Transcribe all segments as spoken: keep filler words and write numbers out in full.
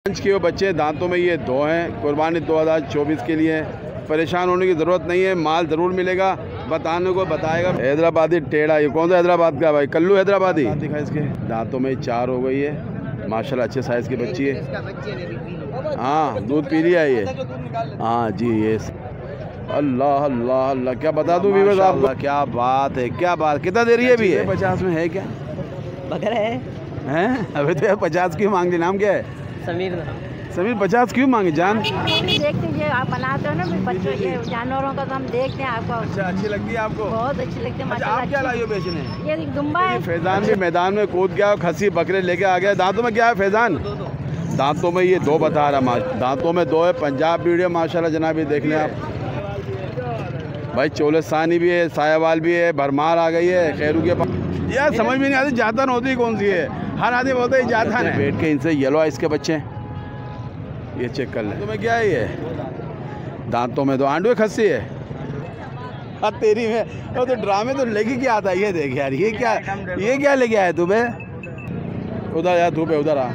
पंच के बच्चे दांतों में ये दो हैं। कुर्बानी दो हज़ार चौबीस के लिए परेशान होने की ज़रूरत नहीं है, माल ज़रूर मिलेगा, बताने को बताएगा। हैदराबादी टेढ़ा, ये कौन सा हैदराबाद का भाई? कल्लू हैदराबादी दिखा। इसके दांतों में चार हो गई है, माशाल्लाह अच्छे साइज़ की बच्ची है। हाँ दूध पी लिया ये। हाँ जी ये अल्लाह अल्लाह अल्लाह क्या बता दूँ भी आपको। क्या बात है, क्या बात, कितना दे रही है अभी? पचास में है क्या? बकरा है हैं? अभी तो यार पचास क्यों मांग ली? नाम क्या है? समीर। समीर पचास क्यों मांगे जान? देखते हैं आप बनाते हो ना बच्चों ये जानवरों का, तो हम देखते हैं आपको। अच्छा अच्छी लगती है आपको? बहुत अच्छी लगती है अच्छा, आप क्या लाई हो बेचने? ये दुम्बा है। फैजान भी मैदान में कूद गया, खस्सी बकरे लेके आ गया। दांतों में क्या है फैजान? दांतों में ये दो बता रहा, दांतों में दो है। पंजाब वीडियो माशाल्लाह जनाब, ये देख लें आप भाई। चोलिस्तानी भी है, सायावाल भी है, भरमार आ गई है खैरू के पास। यार समझ में नहीं आती जातन होती कौन सी है। हर आदमी बोलते है जातन है। बैठ के इनसे येलो आइस के बच्चे ये चेक कर लें। तुम्हें क्या है ये? दांतों में दो आंडू खस्सी है। अब तेरी में वो तो ड्रामे तो लेके क्या आता है? ये देख यार, ये क्या ये क्या लेके आया तुम्हें? उधर यार धूप है, उधर आ।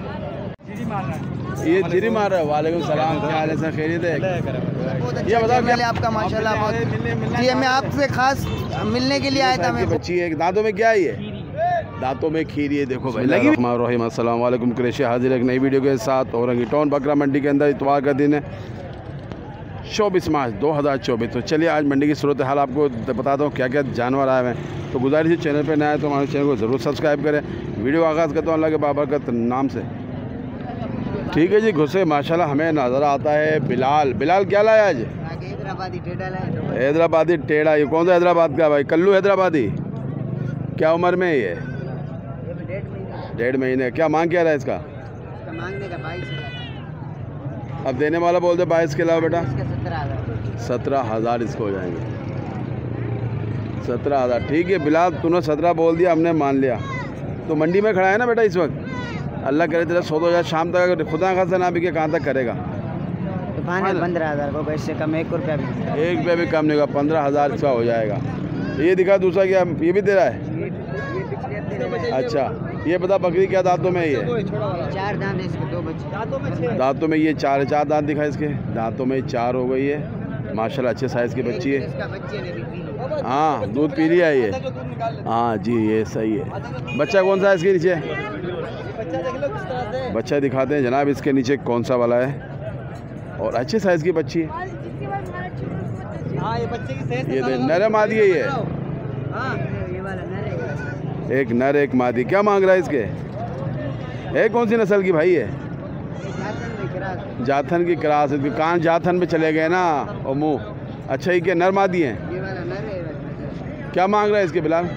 ये जिरी मार रहा है। वालेकुम सलाम, क्या हाल है सर? खैरियत है? ये बताओ पहले आपका माशाल्लाह बहुत जी, मैं आपसे खास मिलने के लिए आया था। मैं बच्ची है, दांतों में क्या है ये? दांतों में खीरी है, देखो भाई लगी। अस्सलाम वालेकुम, कुरैशी हाजिर एक नई वीडियो के साथ। औरंगी टाउन बकरा मंडी के अंदर इतवार का दिन है, चौबीस मार्च दो हज़ार चौबीस। तो चलिए आज मंडी की सूरत हाल आपको बताता हूँ, क्या क्या जानवर आए हैं। तो गुजारिश है चैनल पर नया है तो हमारे चैनल को ज़रूर सब्सक्राइब करें। वीडियो आगाज़ करता हूँ अल्लाह के बाबरकत नाम से। ठीक है जी, घुसे माशाल्लाह हमें नज़र आता है बिलाल। बिलाल क्या लाया आज? हैदराबादी टेढ़ा लाया। हैदराबादी टेढ़ा, ये कौन सा हैदराबाद का भाई? कल्लू हैदराबादी। क्या उम्र में है ये? डेढ़ महीने। क्या मांग क्या रहा है इसका? मांगने का बाईस हजार। अब देने वाला बोल दे बाईस के अलावा बेटा सत्रह हजार। सत्रह हज़ार इसको हो जाएंगे। सत्रह हज़ार ठीक है बिलाल, तूने सत्रह बोल दिया, हमने मान लिया। तो मंडी में खड़ा है ना बेटा इस वक्त? अल्लाह करे तेरा सौ दो हज़ार शाम तक अगर खुदा खासा ना बिके कहाँ तक करेगा? पंद्रह हज़ार को इससे कम एक रुपया भी एक रुपया भी कम नहीं होगा। पंद्रह हज़ार इसका हो जाएगा। ये दिखा दूसरा क्या, ये भी दे रहा है? अच्छा ये बता बकरी क्या दांतों में? ये चार दांत इसके, दो बच्चे दांतों में ये चार चार दांत दिखा इसके। दांतों में चार हो गई है, माशाल्लाह अच्छे साइज़ की बच्ची है। हाँ दूध पी लिया ये। हाँ जी ये सही है। बच्चा कौन सा है इसके नीचे? बच्चा दिखाते हैं जनाब, इसके नीचे कौन सा वाला है। और अच्छे साइज़ की बच्ची है। ये देख नर मादी है ये। एक नर एक मादी। क्या मांग रहा है इसके? है कौन सी नस्ल की भाई है? जाथन की क्रास। कान जाथन में चले गए ना और मुँह। अच्छा ये क्या नर मादी है? क्या मांग रहा है इसके बिलाल?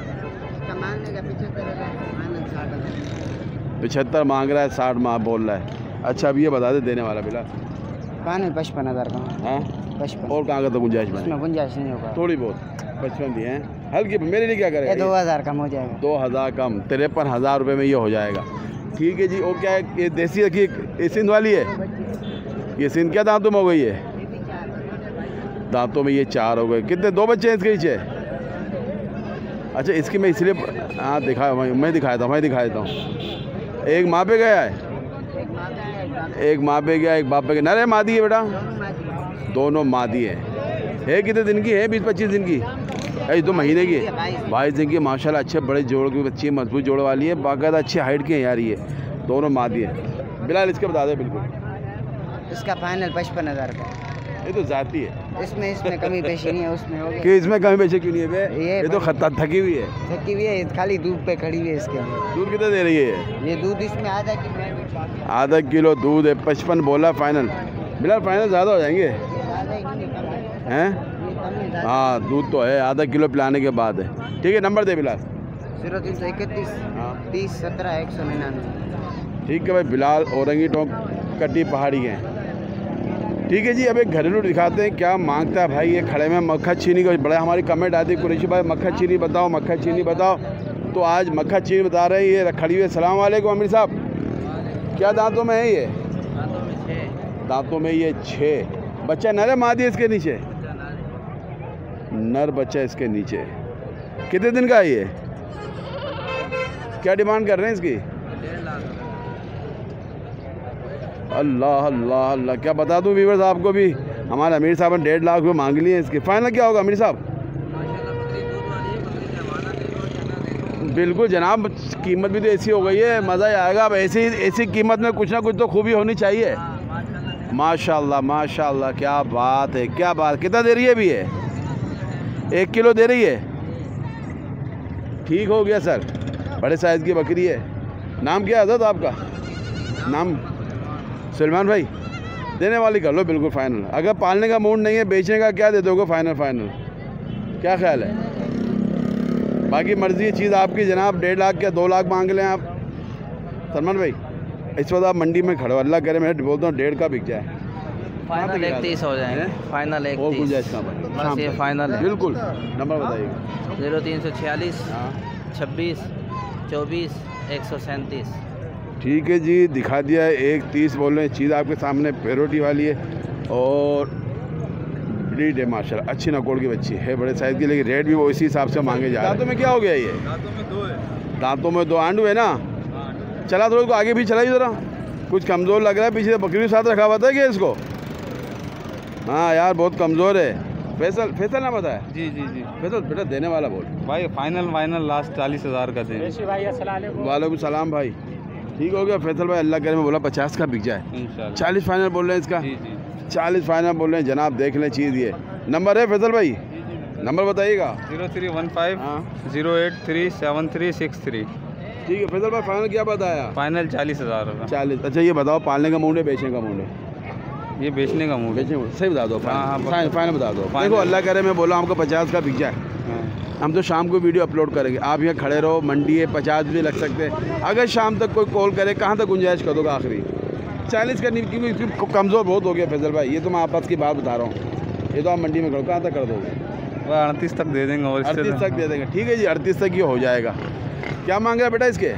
पिछहत्तर मांग रहा है, साठ माँ बोल रहा है। अच्छा अब ये बता दे देने वाला बिलाल? कान पचपन हज़ार का। हाँ पचपन। और कहाँ का तो गुंजाइश में? गुंजाइश नहीं होगा, थोड़ी बहुत। पचपन भी हैं हल्की। मेरे लिए क्या करेगा? दो हज़ार कम हो जाएगा। दो हज़ार कम, तिरपन हज़ार रुपये में ये हो जाएगा। ठीक है जी। और क्या है? ये देसी रखी, ये सिंध वाली है? ये सिंध क्या दांतों में हो गई है? दांतों में ये चार हो गए। कितने? दो बच्चे हैं इसके नीचे? अच्छा इसकी मैं इसलिए हाँ दिखाया, मैं दिखाया था, मैं दिखा देता हूँ। एक माँ पे गया है, एक माँ पे गया, एक बाप पे गया। नर है मादी है बेटा? दोनों मादी है। है कितने दिन की है? बीस पच्चीस दिन की है? दो महीने की है, बाईस दिन की। माशाल्लाह अच्छे बड़े जोड़ की बच्ची है, मजबूत जोड़ वाली है, बाकायदा अच्छी हाइट की है यार। ये दोनों मादी है। बिलाल इसके बता दे बिल्कुल। इसका फाइनल पचपन हज़ार का। ये तो जाती है, इसमें इसमें कमी पेशी नहीं है, उसमें हो गया कि इसमें कमी पेशी क्यों नहीं है बे? ये, ये तो खत्ता थकी हुई है, थकी हुई है, खाली दूध पे खड़ी हुई है। इसके दूध कितना दे रही है ये? दूध इसमें आधा किलो आधा किलो दूध है। पचपन बोला फाइनल। बिलाल फाइनल ज़्यादा हो जाएंगे हैं? हाँ दूध तो है, आधा किलो पिलाने के बाद है। ठीक है नंबर दे बिलाल। जीरो तीन सौ इकतीस तीस सत्रह एक सौ निन्यानवे। ठीक है भाई बिलाल औरंगी टोंक कट्टी पहाड़ी है। ठीक है जी। अब एक घरेलू दिखाते हैं क्या मांगता है भाई। ये खड़े में मक्खा चीनी का बड़ा हमारी कमेंट आती है, कुरैशी भाई मक्खा चीनी बताओ, मक्खा चीनी बताओ। तो आज मक्खा चीनी बता रहे हैं। ये खड़ी हुई है। सलाम वालेकुम अमीर साहब, क्या दांतों में है ये? दांतों में ये छः। बच्चा नर है मादी है इसके नीचे? नर बच्चा इसके नीचे। कितने दिन का है ये? क्या डिमांड कर रहे हैं इसकी? अल्लाह अल्लाह अल्लाह, क्या बता दूं व्यूअर्स आपको भी, हमारे अमीर साहब ने डेढ़ लाख रुपये मांग लिए इसके। फाइनल क्या होगा अमीर साहब? बिल्कुल जनाब, कीमत भी तो ऐसी हो गई है, मज़ा ही आएगा। अब ऐसी ऐसी कीमत में कुछ ना कुछ तो खूबी होनी चाहिए। माशाल्लाह माशाल्लाह, क्या बात है, क्या बात। कितना दे रही है अभी ये? एक किलो दे रही है, ठीक हो गया सर, बड़े साइज़ की बकरी है। नाम क्या है हज़रत आपका? नाम सलमान भाई। देने वाली कर लो बिल्कुल फाइनल। अगर पालने का मूड नहीं है, बेचने का, क्या दे दोगे फाइनल? फाइनल क्या ख्याल है? बाकी मर्ज़ी है, चीज़ आपकी जनाब। डेढ़ लाख क्या दो लाख मांग लें आप सलमान भाई? इस वक्त आप मंडी में खड़े हो, अल्लाह करे मैं बोलता हूँ डेढ़ का बिक जाए। फाइनल एक तीस हो जाएंगे, फाइनल एक और गुंजाइश तीस। कहाँ बस ये फाइनल है। बिल्कुल। नंबर बताइएगा। जीरो तीन सौ छियालीस हाँ छब्बीस चौबीस एक सौ सैंतीस। ठीक है जी, दिखा दिया है। एक तीस बोल रहे हैं, चीज़ आपके सामने पेरोटी वाली है और ब्रीड है माशाल्लाह, अच्छी नकोड़ की बच्ची है, बड़े साइज़ की, लेकिन रेट भी वो इसी हिसाब से मांगे जा रहे हैं। दांतों में क्या हो गया ये? दांतों में दो है। दांतों में दो आंडू है ना? चला थोड़ा को आगे भी चलाइए ज़रा, कुछ कमज़ोर लग रहा है। पीछे बकरी के साथ रखा हुआ था क्या इसको? हाँ यार बहुत कमज़ोर है। फैसल फैसल ना बताया? जी जी जी फैसल बेटा देने वाला बोल भाई, फाइनल फाइनल लास्ट चालीस हज़ार का दें। वालेकुम सलाम भाई, ठीक हो गया फैसल भाई, अल्लाह करे मैं बोला पचास का बिक जाए। इंशाल्लाह चालीस फाइनल बोल रहे हैं इसका? जी जी चालीस फाइनल बोल रहे हैं जनाब, देख लें चीज़। ये नंबर है फैसल भाई? नंबर बताइएगा। जीरो थ्री वन फाइव हाँ zero eight three seven three six three. ठीक है फैसल भाई, फाइनल क्या बताया? फाइनल चालीस हज़ार रुपये। चालीस। अच्छा ये बताओ, पालने का मूड है बेचने का मूड है? ये बेचने का मूड है। बेचने का सही बता दो। हाँ, हाँ, फाइनल फाइनल बता दो। देखो अल्लाह करे मैं बोला हमको पचास का बिक जाए, हाँ। हम तो शाम को वीडियो अपलोड करेंगे। आप यहाँ खड़े रहो, मंडी है, पचास भी लग सकते हैं। अगर शाम तक कोई कॉल करे, कहाँ तक गुंजाइश कर दोगे आखिरी? चालीस करनी, क्योंकि इसकी कमज़ोर बहुत हो गया फैसल भाई, ये तो मैं आपस की बात बता रहा हूँ। ये तो आप मंडी में करो, कहाँ तक कर दोगे? वह अड़तीस तक दे देंगे और अड़तीस तक दे देंगे। ठीक है जी, अड़तीस तक ये हो जाएगा। क्या मांग रहा है बेटा इसके?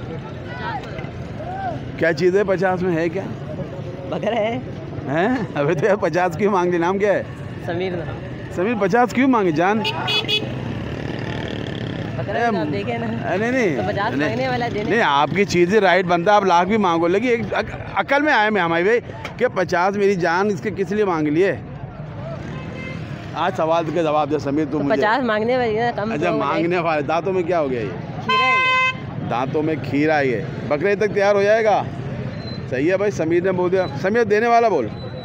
क्या चीज़ है पचास में? है क्या बकरा है? हैं? अभी तो यार पचास क्यों मांग ली? नाम क्या है? समीर। समीर पचास क्यों मांगे जान? बकरा आप देखे ना? नहीं नहीं तो पचास नहीं, मांगने वाला देने। नहीं आपकी चीज़ें राइट बनता है, आप लाख भी मांगो, लेकिन एक अक, अकल में आया मैं हमारे भाई कि पचास मेरी जान इसके किस लिए मांग लिए? आज सवाल के जवाब दे समीर तुम। तो मुझे पचास मांगने वाले कम। अच्छा मांगने वाले। दांतों में क्या हो गया ये? खीरा है। दांतों में खीरा है ये। बकरे तक तैयार हो जाएगा? सही है भाई, समीर ने बोल दिया। समीर देने वाला बोल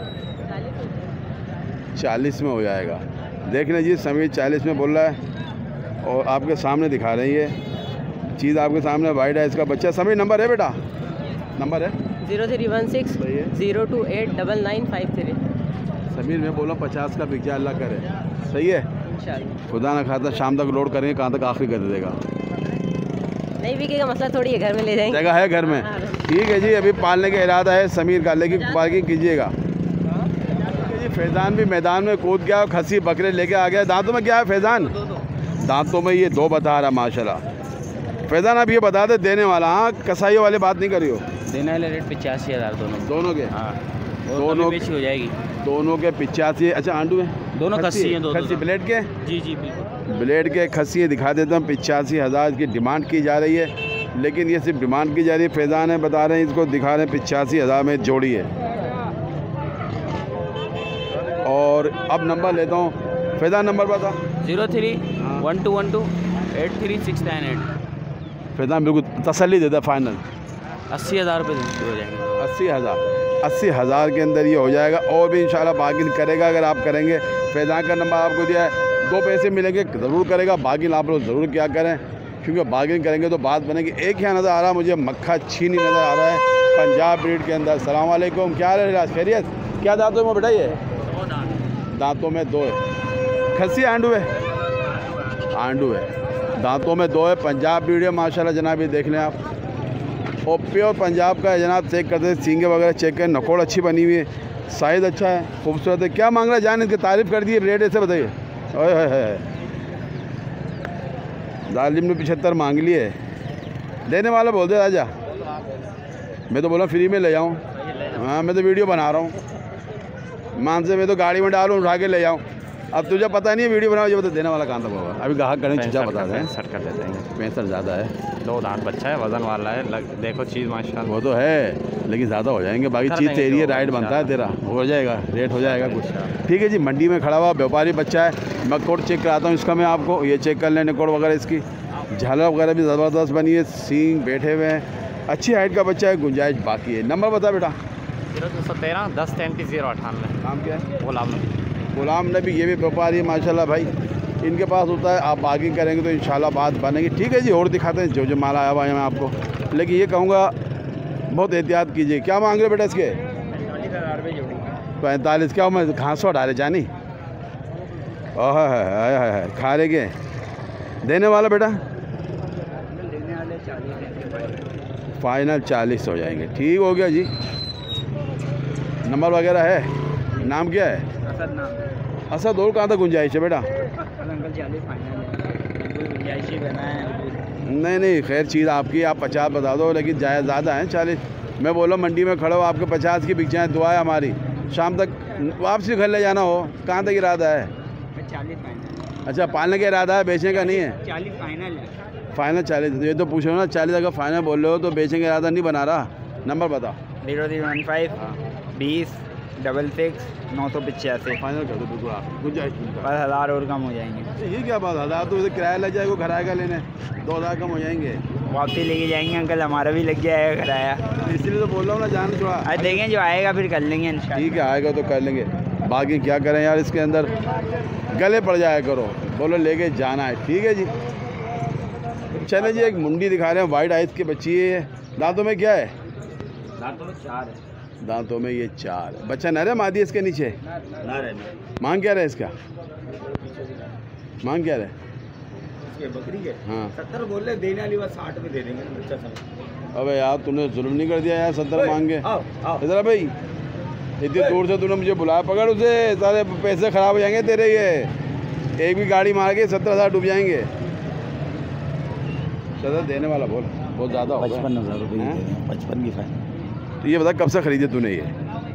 चालीस में हो जाएगा। देख लें जी, समीर चालीस में बोल रहा है और आपके सामने दिखा रही है चीज़, आपके सामने वाइड है इसका बच्चा। समीर नंबर है बेटा? नंबर है जीरो थ्री वन सिक्स सही है। Zero two eight double nine five three. Sameer मैं बोला पचास का बिक जाए, अल्लाह करे। सही है, इंशाल्लाह। खुदा ना खाता शाम तक लोड करेंगे, कहाँ तक आखिरी कर देगा। नहीं बिकेगा मसला थोड़ी है, घर में ले जाएंगे। जगह है घर में? ठीक है जी, अभी पालने का इरादा है समीर का, लेकिन पार्किंग कीजिएगा। जी फैज़ान भी मैदान में कूद गया और खस्सी बकरे लेके आ गया। दांतों में क्या है फैज़ान? दांतों में ये दो बता रहा माशाल्लाह। फैज़ान आप ये बता दे देने वाला, हाँ कसाईयों वाली बात नहीं करियो। देने वाले रेट पचासी हज़ार दोनों दोनों के? हाँ दोनों बेची हो जाएगी। दोनों के पिचासी। अच्छा आंडू है? दोनों खस्सी हैं, दो खस्सी ब्लेड के? जी जी बिल्कुल। ब्लेड के खस्सी दिखा देता हूँ। पिचासी हज़ार की डिमांड की जा रही है, लेकिन ये सिर्फ डिमांड की जा रही है। फैज़ान है बता रहे हैं, इसको दिखा रहे हैं पिचासी हज़ार में जोड़ी है। और अब नंबर लेता हूँ, फैज़ान नंबर बता। Zero three one two one two eight three six nine eight. Faizan बिल्कुल तसल्ली देता फाइनल अस्सी हज़ार रुपये हो जाएंगे। अस्सी हज़ार अस्सी हज़ार के अंदर ये हो जाएगा, और भी इंशाल्लाह बार्गिन करेगा अगर आप करेंगे। फैज़ान का नंबर आपको दिया है, दो पैसे मिलेंगे ज़रूर करेगा। बार्गिन आप लोग ज़रूर क्या करें, क्योंकि बार्गिन करेंगे तो बात बनेगी। एक यहाँ नज़र आ रहा है मुझे, मक्खा छीनी नज़र आ रहा है पंजाब ब्रीड के अंदर। सलाम वालेकुम, क्या है खैरियत? क्या दांतों में बेटा ये? दांतों में दो है। खस्सी आंडू है? आंडू है, दांतों में दो है, पंजाब ब्रीड है माशाल्लाह जनाब। ये देख लें आप, और प्योर पंजाब का है जनाब। चेक करते हैं, सींगे वगैरह चेक करें, नकोड़ अच्छी बनी हुई है, साइज़ अच्छा है, खूबसूरत है। क्या मांग रहा है जान? इसकी तारीफ़ कर दी, रेट ऐसे बताइए। ओए है, है। जालिम ने पचहत्तर मांग लिए, देने वाला बोल दे राजा। मैं तो बोला फ्री में ले जाऊँ। हाँ मैं तो वीडियो बना रहा हूँ, मान से मैं तो गाड़ी में डालूँ, उठा के ले जाऊँ। अब तुझे पता नहीं है वीडियो बनाओ, जो बता देने वाला कहाँ था बाबा? अभी ग्राहक करेंगे चीज़ा बता दें। पैंसठ कर देते हैं। पैंसठ ज़्यादा है, दो दांत बच्चा है, वजन वाला है, लग, देखो चीज़ माशाल्लाह। वो तो है लेकिन ज़्यादा हो जाएंगे, बाकी चीज़ तेरी है, राइट बनता है तेरा, हो जाएगा, रेट हो जाएगा कुछ। ठीक है जी, मंडी में खड़ा हुआ व्यापारी बच्चा है। मैं कोट चेक कराता हूँ इसका, मैं आपको ये चेक कर लेने कोट वगैरह, इसकी झालर वगैरह भी ज़बरदस्त बनी है, सींग बैठे हुए हैं, अच्छी हाइट का बच्चा है, गुंजाइश बाकी है। नंबर बता बेटा। जीरो दो सौ तेरह दस तैंतीस जीरो अठानवे। नाम क्या है? गुलाम नबी। गुलाम नबी, ये भी व्यापारी है माशाल्लाह भाई, इनके पास होता है। आप बार्गिंग करेंगे तो इंशाल्लाह बात बनेगी। ठीक है जी, और दिखाते हैं जो जो माल आया हुआ है मैं आपको, लेकिन ये कहूँगा बहुत एहतियात कीजिए। क्या मांग रहे बेटा इसके? पैंतालीस। क्या मैं घासों डाले जानी? ओह है खा रहे के देने वाला बेटा? फाइनल चालीस हो जाएंगे। ठीक हो गया जी। नंबर वगैरह है? नाम क्या है? असद नाम। असद। और कहाँ तक गुंजाइश है बेटा? अंकल चालीस फाइनल है, गुंजाइश ही बना है। नहीं नहीं, खैर चीज़ आपकी, आप पचास बता दो, लेकिन जायज़ ज़्यादा है चालीस। मैं बोला मंडी में खड़ा हो, आपके पचास की बिक जाए, दुआ है हमारी। शाम तक वापसी घर ले जाना हो, कहाँ तक इरादा है? चालीस फाइनल। अच्छा, पालने का इरादा है, बेचने का नहीं है? चालीस फाइनल है। फाइनल चालीस। ये तो पूछ रहे हो ना, चालीस अगर फाइनल बोल रहे हो तो बेचने का इरादा नहीं बना रहा। नंबर बताओ। जीरो जीरो वन फाइव बीस डबल सिक्स नौ सौ पचासी। फाइनल कर दो बिल्कुल, आप गुंजाइश बस हज़ार और कम हो जाएंगे। ये क्या बात, हज़ार तो उसे किराया लग जाएगा, घर आएगा लेने, दो हज़ार कम हो जाएंगे। वापसी लेके जाएंगे अंकल, हमारा भी लग जाएगा किराया। इसलिए तो बोल रहा हूँ ना, जान थोड़ा। आज देखें जो आएगा फिर कर लेंगे इंशाल्लाह। ठीक है, आएगा तो कर लेंगे। बाकी क्या करें यार, इसके अंदर गले पड़ जाया करो, बोलो लेके जाना है। ठीक है जी, चले जी। एक मुंडी दिखा रहे हैं, वाइट आइज की बच्ची है। दांतों में क्या है? दांतों में चार है। दांतों में ये चार। बच्चा नर है मादी इसके नीचे? नर है। मांग क्या रहे इसका? मांग क्या रहे? इसके बकरी के हाँ सत्तर बोल रहे, देने वाली बात साठ में दे देंगे बच्चा समझ। अबे यार, तूने जुल्म नहीं कर दिया यार, सत्तर मांग के? इधर भाई, इतनी दूर से तूने मुझे बुलाया, पकड़ उसे, सारे पैसे खराब हो जाएंगे तेरे। ये एक भी गाड़ी मार के सत्तर हज़ार डूब जाएंगे। सत्तर देने वाला बोल, बहुत ज़्यादा हो। पचपन हज़ार रुपये पचपन की फाइनल। तो ये बता कब से खरीदे तूने ये?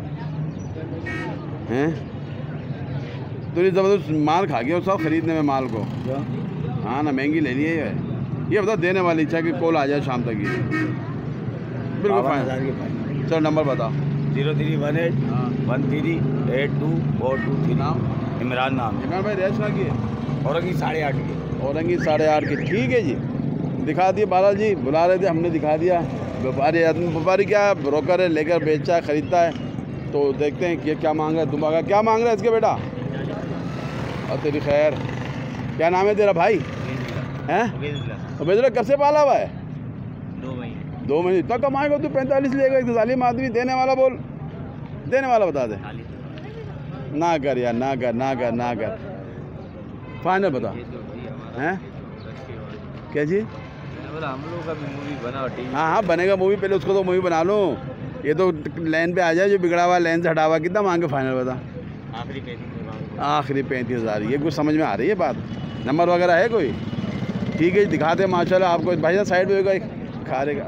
हैं तूने ज़बरदस्त माल खा गया सब खरीदने में माल को। हाँ ना, महंगी ले लिए है। ये बता देने वाली इच्छा कि कॉल आ जाए शाम तक ये बिल्कुल फाइनल। चल नंबर बता। Zero three one eight one three eight two four two three. नाम? इमरान नाम। इमरान भाई, रेस की है? औरंगी साढ़े आठ की। औरंगी साढ़े आठ की। ठीक है जी, दिखा दिए बालाल जी, बुला रहे थे, हमने दिखा दिया। व्यापारी आदमी, व्यापारी क्या ब्रोकर है, लेकर बेचता है, ख़रीदता है। तो देखते हैं कि क्या मांग रहा है। तुम्हारा क्या मांग रहा है इसके बेटा? और तेरी खैर। क्या नाम है तेरा भाई? हैं बेजरा? कब से पाला हुआ है? दो महीने। दो महीने। इतना कमाएगा तू? पैंतालीस लेगा? एक जालिम आदमी। देने वाला बोल, देने वाला बता दे। ना कर यार, ना कर, ना कर, ना कर। फाइनल बता। हैं क्या जी? हम लोग का भी मूवी बना। हाँ हाँ बनेगा मूवी, पहले उसको तो मूवी बना लूँ। ये तो लाइन पे आ जाए, जो बिगड़ा हुआ लाइन से हटा हुआ। कितना मांगे फाइनल बता? आखिरी पैंतीस। आखिरी पैंतीस हज़ार। ये कुछ समझ में आ रही है बात? नंबर वगैरह है कोई? ठीक है, दिखाते हैं माशाल्लाह आपको। भाई साहब साइड पे होगा, एक खा रहेगा।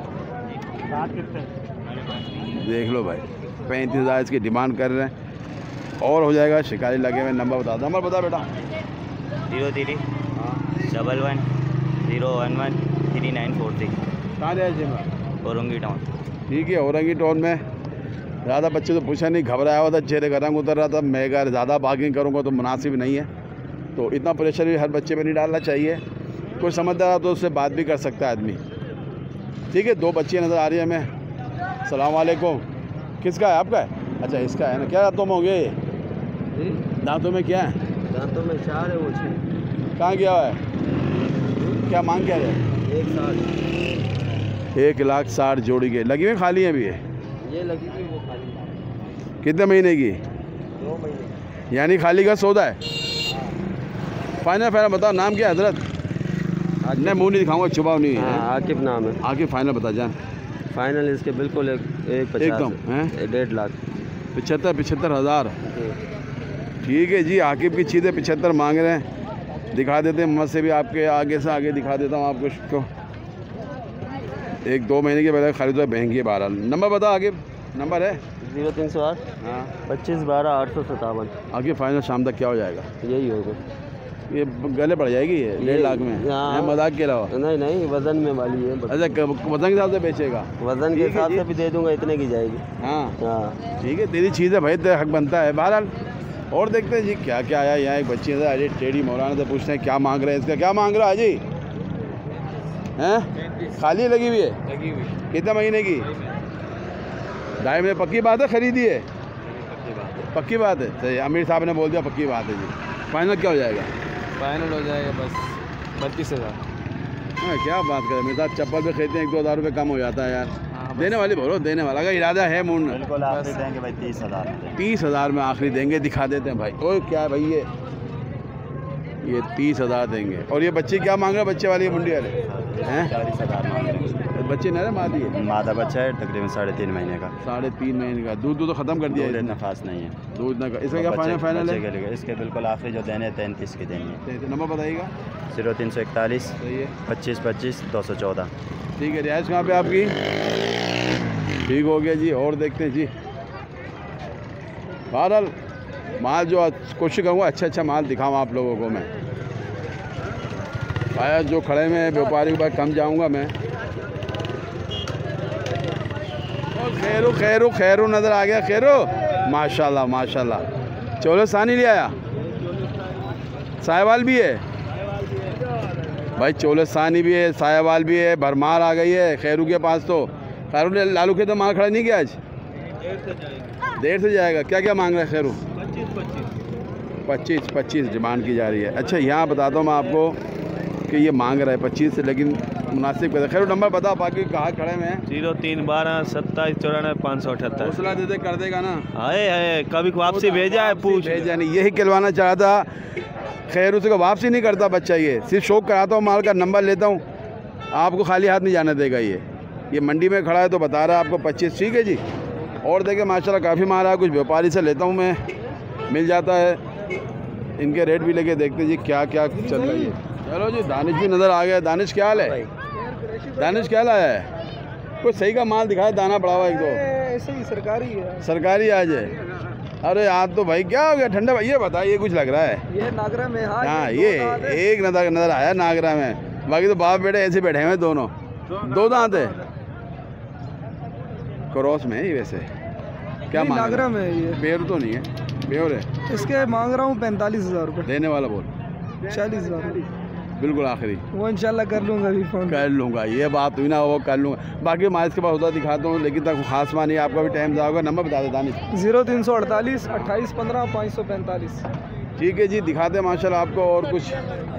देख लो भाई, पैंतीस हज़ार इसकी डिमांड कर रहे हैं, और हो जाएगा। शिकारी लगे हुए। नंबर बता, नंबर बता बेटा। Zero three double one zero one one three nine four six. कहाँ रहे जी? औरंगी टाउन। ठीक है, औरंगी टाउन में। ज़्यादा बच्चे तो पूछा नहीं, घबराया हुआ था, चेहरे का रंग उतर रहा था। मैं अगर ज़्यादा बार्गिंग करूँगा तो मुनासिब नहीं है, तो इतना प्रेशर भी हर बच्चे पे नहीं डालना चाहिए। कोई समझदार है तो उससे बात भी कर सकता है आदमी। ठीक है, दो बच्चियाँ नज़र आ रही है हमें। सलाम वालेकुम। किसका है? आपका है? अच्छा, इसका है ना। क्या दांतों में हो गया ये? दांतों में क्या है? दांतों में चार है। वो छः। कहाँ गया हुआ है? क्या मांग क्या रहे? एक साठ। एक लाख साठ जोड़ी के। लगी हुई खाली है अभी ये? ये लगी हुई वो खाली। कितने महीने की? दो महीने। यानी खाली का सौदा है। फाइनल फाइनल बताओ। नाम क्या है हजरत? नहीं, मुँह नहीं दिखाऊंगा, छुपाओ नहीं है। आकिब नाम है। आगे फाइनल बता जान। फाइनल इसके बिल्कुल एक एक एकदम हैं? डेढ़ लाख। पचहत्तर पचहत्तर हज़ार। ठीक है जी, आकिब की चीज़ें पचहत्तर मांग रहे हैं। दिखा देते हैं मत से भी, आपके आगे से आगे दिखा देता हूँ आपको इसको। एक दो महीने के पहले खरीदा महंगी है। बारह। नंबर बता आगे। नंबर है जीरो तीन सौ आठ हाँ पच्चीस बारह आठ सौ सत्तावन। आगे फाइनल शाम तक क्या हो जाएगा? यही होगा। ये गले पड़ जाएगी ये डेढ़ लाख में? हाँ। मजाक के अलावा? नहीं नहीं, वजन में वाली है। अच्छा, क- वजन के हिसाब से बेचेगा? वजन के हिसाब से भी दे दूंगा, इतने की जाएगी। हाँ हाँ ठीक है, तेरी चीज़ है भाई, तेरा हक बनता है। बहरहाल और देखते हैं जी क्या क्या आया। यहाँ एक बच्ची है अजय टेढ़ी मौलाना से पूछते हैं क्या मांग रहे हैं। इसका क्या मांग रहा है जी? हैं खाली लगी हुई है? लगी हुई। कितने महीने की? ढाई महीने। पक्की बात है खरीदी है? पक्की बात है। सही, अमीर साहब ने बोल दिया पक्की बात है जी। फाइनल क्या हो जाएगा? फाइनल हो जाएगा बस बत्तीस हज़ार। हाँ क्या बात करें, मेरे साथ चप्पल पे खरीदते हैं एक दो हज़ार रुपये कम हो जाता है यार। हाँ, देने वाली बोलो, देने वाला का इरादा है मूड। बिल्कुल आखिरी देंगे भाई तीस हज़ार। तीस हज़ार में आखिरी देंगे, दिखा देते हैं भाई। और क्या है भाई ये ये तीस हज़ार देंगे। और ये बच्चे क्या मांग रहे हैं? बच्चे वाली मुंडी वाले हैं? चालीस हज़ार मांग रहे हैं। बच्चे नर है मादी है? मादा बच्चा है तकरीबन साढ़े तीन महीने का। साढ़े तीन महीने का। दूध दूध तो ख़त्म कर दिया दूध इसने? इतना खास नहीं है दूध ना। इसका क्या फाइनल फाइनल है? के लिए इसके बिल्कुल आखिरी जो देने तैंतीस के देंगे। नंबर बताइएगा। जीरो तीन सौ इकतालीस सही है। पच्चीस पच्चीस दो सौ चौदह। ठीक है, रिहाइश कहाँ पे आपकी? ठीक हो गया जी। और देखते हैं जी। बहरहाल माल जो कोशिश करूँगा अच्छा अच्छा माल दिखाऊँ आप लोगों को मैं। आया जो खड़े में व्यापारी के पास कम जाऊँगा मैं। और खैरू खैरू खैरू नज़र आ गया। खैरू माशाल्लाह माशाल्लाह। चौलसानी ले आया? साहिवाल भी है भाई, चौलसानी भी है, साहिवाल भी है, भरमार आ गई है खैरू के पास। तो खैरू ने लालू के तो माल खड़ा नहीं किया आज? देर से जाएगा। क्या क्या मांग रहा है खैरू? पच्चीस पच्चीस डिमांड की जा रही है। अच्छा यहाँ बताता हूँ मैं आपको कि ये मांग रहा है पच्चीस, लेकिन मुनासिब कर। खैरू नंबर बताओ, बाकी कहाँ खड़े में हैं? जीरो तीन बारह सत्ताईस चौरानवे पाँच सौ अठहत्तर। हौसला दे दे कर देगा ना? आए है कभी वापसी भेजा है, पूछ भेजा नहीं, यही कहलवाना चाहा था। खैर उसे को वापसी नहीं करता बच्चा, ये सिर्फ शौक कराता हूँ, माल का नंबर लेता हूँ। आपको खाली हाथ नहीं जाने देगा। ये ये मंडी में खड़ा है तो बता रहा है आपको पच्चीस। ठीक है जी। और देखे माशाल्लाह काफ़ी माल है। कुछ व्यापारी से लेता हूँ मैं, मिल जाता है। इनके रेट भी लेके देखते जी क्या क्या चल रही है। चलो जी, दानिश भी नज़र आ गया। दानिश क्या हाल है? दानिश क्या लाया है? कोई सही का माल दिखाया, दाना पड़ा हुआ एक दो। ऐसे ही सरकारी है। सरकारी आज है? अरे आज तो भाई क्या हो गया ठंडा भाई? ये बताइए कुछ लग रहा है? ये नागरा में। हाँ, हाँ ये एक नजर नजर आया नागरा में, बाकी तो बाप बेटे ऐसे बैठे हुए दोनों। दो दांत है, क्रॉस में है ये। वैसे क्या मांग नागरा में ये प्योर तो नहीं है? प्योर है। इसके मांग रहा हूँ पैंतालीस हज़ार रुपये। देने वाला बोल? चालीस हज़ार बिल्कुल आखिरी। वो इंशाल्लाह कर लूँगा अभी फोन। कर लूँगा, ये बात हुई ना, वो कर लूँगा। बाकी माल इसके पास होता दिखाता हूँ, लेकिन तक खास माल नहीं। आपका भी टाइम जाओगा। नंबर बता दे दानिश। जीरो तीन सौ अड़तालीस अट्ठाईस पंद्रह पाँच सौ पैंतालीस। ठीक है जी, दिखाते हैं माशाल्लाह आपको और कुछ।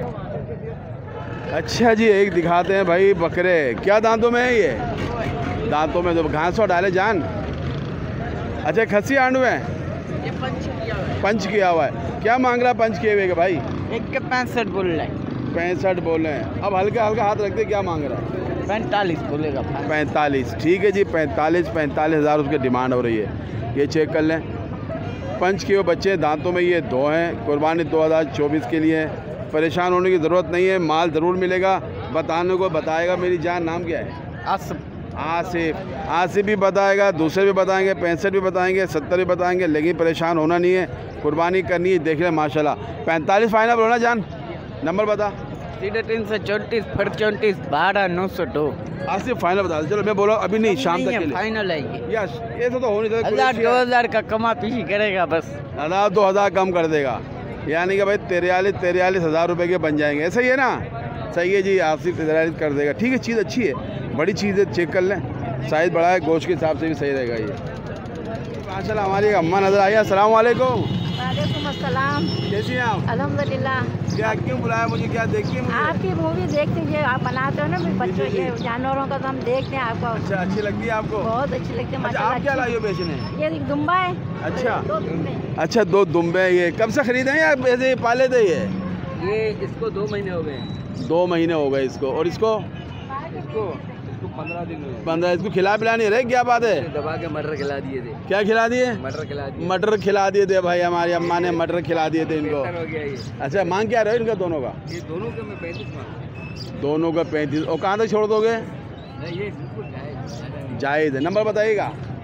अच्छा जी, एक दिखाते हैं भाई बकरे। क्या दांतों में है ये? दांतों में तो घास और डाले जान। अच्छा खस्सी आंडू है? पंच किया हुआ है। क्या मांग रहा है पंच किए हुए के भाई? एक के पैंसठ बोल रहे हैं। पैंसठ बोल रहे हैं। अब हल्का हल्का हाथ रखते, क्या मांग रहा है? पैंतालीस बोलेगा। पैंतालीस। ठीक है जी, पैंतालीस पैंतालीस हज़ार उसकी डिमांड हो रही है। ये चेक कर लें। पंच किए हुए बच्चे, दांतों में ये दो हैं। कुर्बानी दो हज़ार चौबीस के लिए। परेशान होने की ज़रूरत नहीं है, माल ज़रूर मिलेगा। बताने को बताएगा मेरी जान। नाम क्या है? आसिफ। आसिफ। आसिफ भी बताएगा, दूसरे भी बताएंगे, पैंसठ भी बताएंगे, सत्तर भी बताएंगे, लेकिन परेशान होना नहीं है, कुर्बानी करनी है। देख ले माशाल्लाह। पैंतालीस फाइनल होना जान। नंबर बता। सीधे तीन सौ चौंतीस फट चौंतीस बारह नौ सौ दो। आसिफ फाइनल बता दे। चलो मैं बोला अभी नहीं, शाम तक के लिए फाइनल है ये। यस, ये तो हो नहीं सकता। हजार दो हजार का कमा पीछी करेगा बस। हज़ार दो हज़ार कम कर देगा, यानी कि भाई तिरयालीस तिरयालीस हज़ार रुपये के बन जाएंगे। ऐसा ही है ना? सही है जी, आसिफ तिरयालीस कर देगा। ठीक है, चीज़ अच्छी है, बड़ी चीज़ है। चेक कर लें, साइज़ बड़ा है, गोश्त के हिसाब से भी सही रहेगा ये। माशाल्लाह हमारी एक अम्मा नज़र आई है। अस्सलाम वालेकुम। वालेकुम अस्सलाम। कैसी हैं आप? अल्हम्दुलिल्लाह। क्या क्यों बुलाया मुझे? क्या देखिए मुझे? आपकी मूवी देखते हैं, आप बनाते हो ना बच्चों ये जानवरों का, तो हम देखते हैं आपको। अच्छा, अच्छी लगती है आपको? बहुत अच्छी लगती है अच्छा, आप क्या लाई हो बेचने? ये एक दुम्बा है। अच्छा। दो दुम्बे। अच्छा, दो दुम्बे। ये कब से खरीदे हैं या ऐसे पाले थे ये? ये इसको दो महीने हो गए। दो महीने हो गए इसको। और इसको? इसको इसको पंद्रह दिन हुए। पंद्रह। इसको खिला पिला नहीं रहे? क्या बात है? दबा के मटर खिला दिए थे। क्या खिला दिए? मटर खिला दिए। मटर खिला दिए थे भाई, हमारी अम्मा ने मटर खिला दिए थे इनको। हो गया ये। अच्छा, मांग क्या रहे हो इनका दोनों का? ये दोनों का मैं पैंतीस मांग। दोनों का पैंतीस। और कहाँ तक छोड़ दोगे? नहीं, ये बिल्कुल जायज। जायज़ है। नंबर बताइएगा।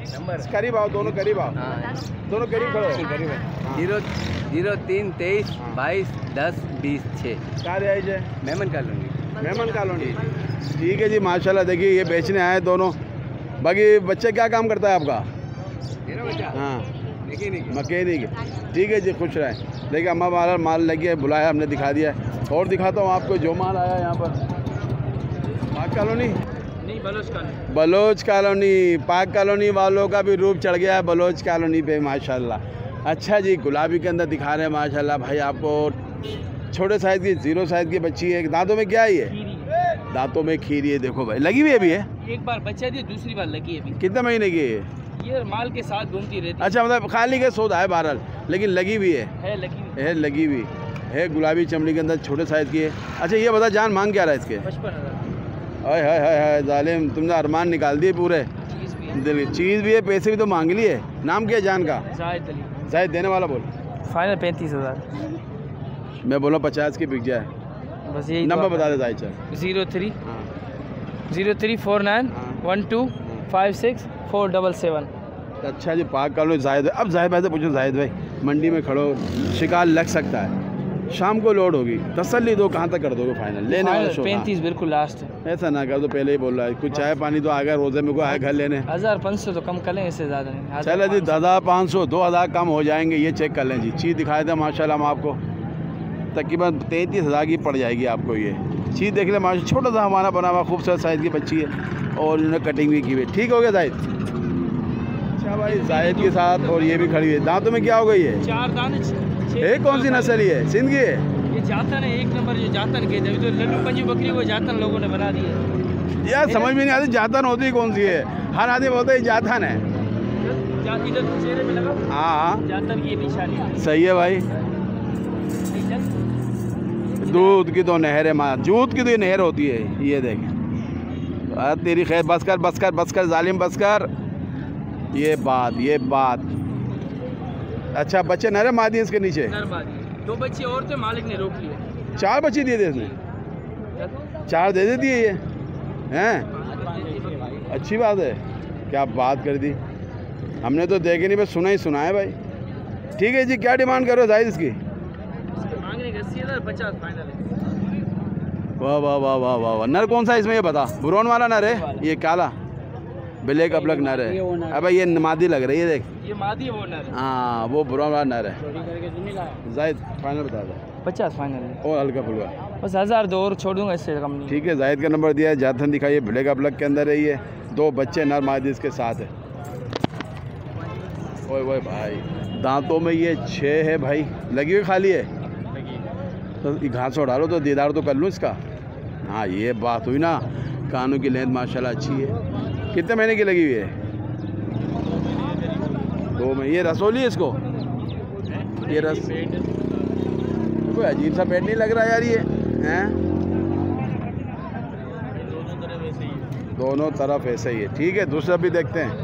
नंबर करीब आओ, दोनों करीब आओ, हाँ दोनों करीब खड़ो करीब जीरो जीरो तीन तेईस बाईस दस बीस छः। क्या रिहाइश है? मेमन कॉलोनी। मेमन कॉलोनी। ठीक है जी, माशाल्लाह। देखिए ये बेचने आए दोनों। बाकी बच्चे क्या काम करता है आपका? मेरा बच्चा हाँ मैकेनिक। मैकेनिक। ठीक है जी, खुश रहें। देखिए अम्मा वाला माल लगे बुलाया, हमने दिखा दिया है। और दिखाता हूँ आपको जो माल आया यहाँ पर। पाक कॉलोनी नहीं, Baloch colony. Baloch colony. Pak colony वालों का भी रूप चढ़ गया है बलोच कॉलोनी पे, माशाल्लाह। अच्छा जी, गुलाबी के अंदर दिखा रहे हैं माशाल्लाह भाई आपको। छोटे साइज़ की, जीरो साइज़ की बच्ची है। दांतों में क्या है ये? दांतों में खीरी है। देखो भाई, लगी हुई है अभी है? एक बार बच्चा दिया, दूसरी बार लगी है अभी। कितने महीने की है ये? ये माल के साथ घूमती रहती अच्छा, मतलब खाली के सौदा है बहरहाल, लेकिन लगी हुई है। है, लगी हुई है लगी हुई है। गुलाबी चमड़ी के अंदर, छोटे साइज़ की है। अच्छा ये बता, जान मांग क्या रहा है इसके? पचपन हज़ार। हाय हाय हाय हाय जालिम, तुमने अरमान निकाल दिए पूरे। चीज़ भी है। दिल चीज़ भी है, पैसे भी तो मांग लिए। नाम क्या है जान का? जाहिद अली। जाहिद देने वाला बोल। फाइनल पैंतीस हज़ार। मैं बोला पचास की बिक जाए। बस यही नंबर बता दे जाहिद सर। जीरो थ्री हाँ जीरो थ्री फोर नाइन हाँ। One two five six four double seven. अच्छा जी, पाक कॉलोनी जाहिद। अब जाहिद भाई से पूछो, जाहिद भाई मंडी में खड़ो, शिकार लग सकता है, शाम को लोड होगी, तसल्ली दो, कहाँ तक कर दोगे फाइनल? लेने वाला शो पैंतीस बिल्कुल लास्ट है। ऐसा ना कर दो, पहले ही बोल रहा है। कुछ चाय पानी तो आ गया, रोजे में को आया घर लेने। हज़ार पाँच सौ तो कम कर लें, इससे ज़्यादा नहीं। चलो जी, हज़ार पाँच सौ दो हज़ार कम हो जाएंगे, ये चेक कर लें जी। चीज़ दिखाए थे माशाल्लाह हम आपको, तकरीबन तैंतीस हज़ार की पड़ जाएगी आपको ये चीज़। देख ले माशा, छोटा सा हमारा बना हुआ खूबसूरत साइज़ की बच्ची है और इन्होंने कटिंग भी की हुई। ठीक हो गया जाहिद? अच्छा भाई, जाहिद के साथ और ये भी खड़ी है। दांतों में क्या हो गई है? चार दाने। ये कौन सी नस्ल ही है? सिंध की है? ये जातन है, एक नंबर जो जातन के अभी तो लल्लू पंजी बकरी वो जातन लोगों ने बना दी है। यार समझ में नहीं आती जातन होती कौन सी है। हर आदमी बोलता है जातन है। जा- इधर चेहरे में लगा हाँ हाँ जातन की ये निशानी है। सही है भाई। दूध की तो नहर है माँ, दूध की तो ये नहर होती है। ये देख, आ, तेरी खैर, बस कर बस कर बस कर जालिम, बस कर। ये बात ये बात। अच्छा, बच्चे नर है मादी इसके नीचे? नर मादी। दो बच्चे और थे, मालिक ने रोक लिए। चार बच्चे दिए थे इसने? चार दे देती है ये हैं? अच्छी बात है, क्या बात कर दी। हमने तो देखे नहीं, बस सुना ही सुना है भाई। ठीक है जी, क्या डिमांड करो जाहिद इसकी? मांगने का अस्सी हज़ार, पचास फाइनल है। वाह वाह वाह वाह वाह वाह। नर कौन सा इसमें ये बता? बुरौन वाला नर है? ये काला ब्लैक अबलक नर है। अब ये मादी लग रही है, देख। ये मादी है, वो नर है। हाँ, वो बुरौन वाला नर है। जाहिद फाइनल बता दो। पचास फाइनल है। और हल्का फुल्का बस हज़ार दो और छोड़ दूंगा, इससे कम नहीं। ठीक है, जाहिद का नंबर दिया है। जातन दिखाइए, ब्लैक अबलक के अंदर है ये। दो बच्चे नर मादी इसके साथ है। ओए ओए भाई, दांतों में ये छः है भाई। लगी हुई खाली है तो घास उड़ा लो तो दीदार तो कर लूँ इसका। हाँ, ये बात हुई ना। कानों की लेंथ माशाल्लाह अच्छी है। कितने महीने की लगी हुई है? दो में। ये रसोली है इसको? ये रस कोई अजीब सा पेट नहीं लग रहा यार ये हैं? दोनों तरफ ऐसे ही है। ठीक है, दूसरा भी देखते हैं।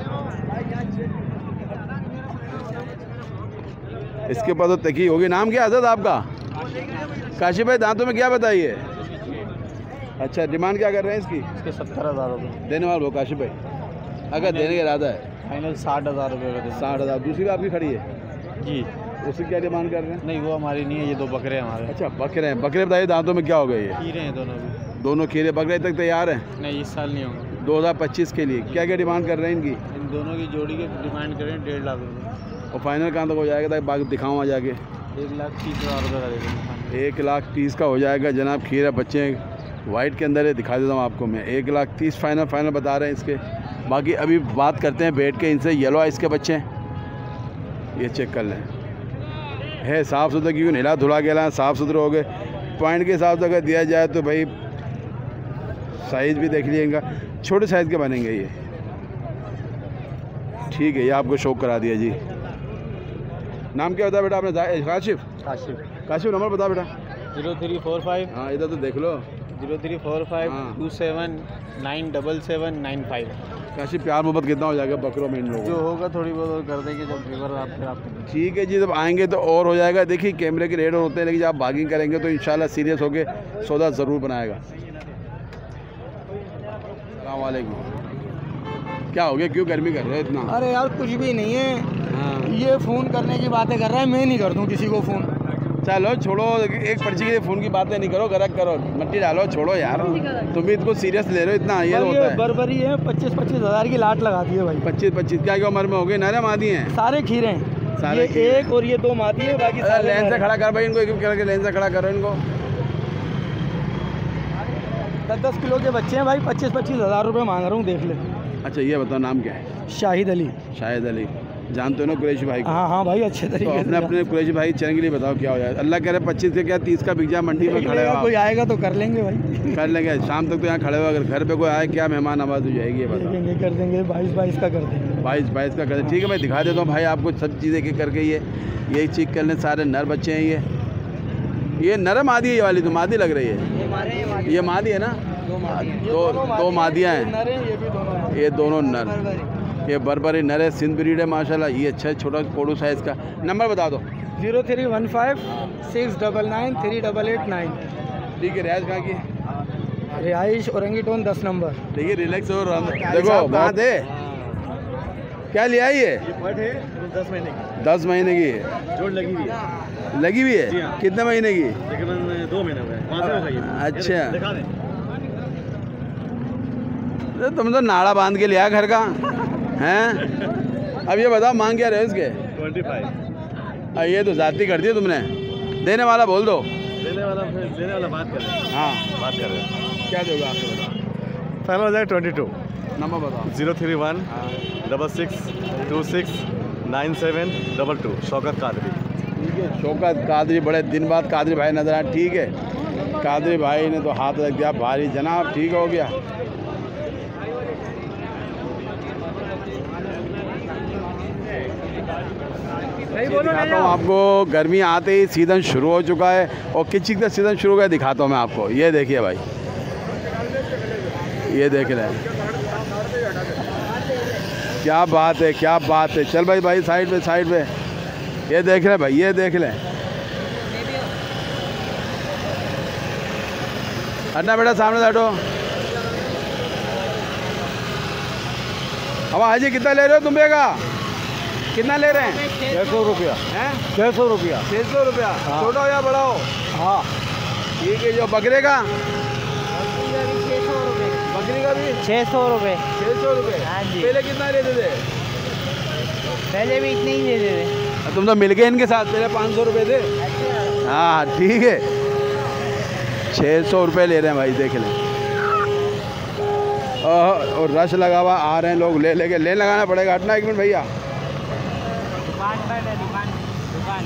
इसके पास तो तकी होगी। नाम क्या हजरत आपका? काशिफ भाई, दांतों में क्या बताइए? अच्छा, डिमांड क्या कर रहे हैं इसकी? इसके सत्तर हज़ार रुपये देने वाले हो काशिफ भाई? अगर देने का इरादा है? फाइनल साठ हज़ार रुपये का देना। साठ हज़ार। दूसरी भी आपकी खड़ी है जी? उसकी क्या डिमांड कर रहे हैं? नहीं, वो हमारी नहीं है, ये दो बकरे हैं हमारे। अच्छा, बकरे हैं। बकरे बताइए दांतों में क्या हो गई है? खीरे हैं दोनों भी। दोनों खीरे बकरे तक तैयार हैं? नहीं, इस साल नहीं होंगे। दो हज़ार पच्चीस के लिए क्या क्या डिमांड कर रहे हैं इनकी? इन दोनों की जोड़ी के डिमांड करें डेढ़ लाख रुपये। और फाइनल कहाँ तक हो जाएगा ताकि बाकी दिखाऊँ आ जाके? एक लाख तीस हज़ार रुपये का दे देंगे। एक लाख तीस का हो जाएगा जनाब। खीरा बच्चे वाइट के अंदर है, दिखा देता हूँ आपको मैं। एक लाख तीस फाइनल फाइनल बता रहे हैं इसके। बाकी अभी बात करते हैं बैठ के इनसे। येलो आइस के बच्चे ये चेक कर लें, है साफ़ सुथरा, क्योंकि नहला धुला गया, साफ़ सुथरे हो गए। पॉइंट के हिसाब से अगर दिया जाए तो भाई साइज़ भी देख लीजिएगा, छोटे साइज़ के बनेंगे ये। ठीक है, ये आपको शौक करा दिया जी। नाम क्या बता बेटा आपने? काशिफ। काशिफ। काशिफ, नंबर बता बेटा। जीरो थ्री फोर फाइव हाँ, इधर तो देख लो। जीरो थ्री फोर फाइव हाँ। Two seven nine double seven nine five. Kashif, प्यार मोहब्बत कितना हो जाएगा बकरों में इन लोगों जो को? होगा थोड़ी बहुत और कर देंगे जब फेवर आप फिर आपको। ठीक है जी, जब आएंगे तो और हो जाएगा। देखिए कैमरे के रेट होते हैं, लेकिन जब आप बागिंग करेंगे तो इंशाल्लाह सीरियस होके सौदा ज़रूर बनाएगा। अस्सलाम वालेकुम। क्या हो गया, क्यों गर्मी कर रहे हो इतना? अरे यार कुछ भी नहीं है। हाँ। ये फ़ोन करने की बातें कर रहा है, मैं नहीं कर दूँ किसी को फ़ोन। चलो छोड़ो, एक पर्ची के फ़ोन की बातें नहीं करो, गरक करो, मट्टी डालो, छोड़ो यार। तुम भी इसको सीरियस ले रहे हो इतना, ये होता है। बर्बरी है, पच्चीस पच्चीस हज़ार की लाट लगाती है भाई। पच्चीस पच्चीस क्या क्या उम्र में हो गए? नरे मादी हैं सारे खीरे हैं, सारे ये एक और ये दो मादी है, बाकी सारे लेन से खड़ा कर भाई इनको, एक एक करके लेन से खड़ा करो इनको। दस दस किलो के बच्चे हैं भाई, पच्चीस पच्चीस हज़ार रुपये मांग रहा हूँ, देख ले। अच्छा ये बताओ नाम क्या है? शाहिद अली। शाहिद अली, जानते हो ना कुरैशी भाई को? हाँ हाँ भाई, अच्छे तो तरीके से। अपने अपने कुरैशी भाई चैनल के लिए बताओ क्या हो जाए? अल्लाह कह रहे पच्चीस के क्या तीस का बिक जाए, मंडी में खड़े हो, कोई आएगा तो कर लेंगे भाई। कर लेंगे शाम तक तो यहाँ खड़े हो, अगर घर पे कोई आए क्या मेहमान आवाज़ हो जाएगी ये बताओ? देखेंगे, कर देंगे, बाईस बाईस का कर देंगे। बाईस बाईस का कर, ठीक है मैं दिखा देता हूँ भाई आपको सब चीज़ें एक करके। ये यही चीज कर लें, सारे नर बच्चे हैं ये। ये नर मादी है, ये वाली तो मादी लग रही है, ये मादी है ना? दो दो मादियाँ हैं, ये दोनों नर। ये बर्बरी नर है, सिंध ब्रीड है माशाल्लाह। ये अच्छा है, छोटा कोडू साइज़ का। नंबर बता दो। Zero three one five six double nine three double eight nine. ठीक है, रियाज कहाँ की? रिहाइश औरंगीटोन दस नंबर। देखिए रिलैक्स हो, देखो बात है क्या लिया ये? दस महीने की दस महीने की है, जोड़ लगी हुई है। लगी हुई है? कितने महीने की? तकरीबन दो महीने हुए। अच्छा, तुम तो नाड़ा बांध के लिया घर का हैं? अब ये बताओ मांग क्या रहे हो इसके? Twenty five. ये तो जाती कर दी तुमने। देने वाला बोल दो। देने वाला देने वाला बात कर रहे हैं। हाँ बात कर रहे हैं। क्या दोगे आपको बताओ? फाइनल हो जाए ट्वेंटी टू। नंबर बताओ। Zero three one double six two six nine seven double two. Shaukat Qadri. ठीक है, शौकत कादरी, बड़े दिन बाद कादरी भाई नजर आए। ठीक है, कादरी भाई ने तो हाथ रख दिया भारी, जनाब ठीक हो गया। दिखाता हूँ आपको, गर्मी आते ही सीज़न शुरू हो चुका है और किस चीज़ का सीज़न शुरू हो गया दिखाता हूँ मैं आपको। ये देखिए भाई, ये देख रहे हैं, क्या बात है, क्या बात है। चल भाई भाई साइड पे साइड पे, ये देख रहे हैं भाई, ये देख लें। हटना बेटा, सामने बैठो। अब हाजी कितना ले रहे हो तुम बेगा? कितना ले रहे हैं? छः सौ रुपया हैं? छः सौ रुपया छः सौ रुपया। छोटा हो या बड़ा हो? हाँ ठीक है। जो बकरे का? बकरी का भी छः सौ रुपये। छः सौ रुपये। हाँ जी। पहले कितना लेते थे? पहले भी इतने ही देते थे। तुम तो मिल गए इनके साथ, पहले पाँच सौ रुपये थे। हाँ ठीक है, छः सौ रुपये ले रहे हैं भाई, देख लें। और रश लगा हुआ, आ रहे हैं लोग ले लेके। लेन लगाना पड़ेगा, हटना एक मिनट भैया। दुकान पर है, दुकान दुकान।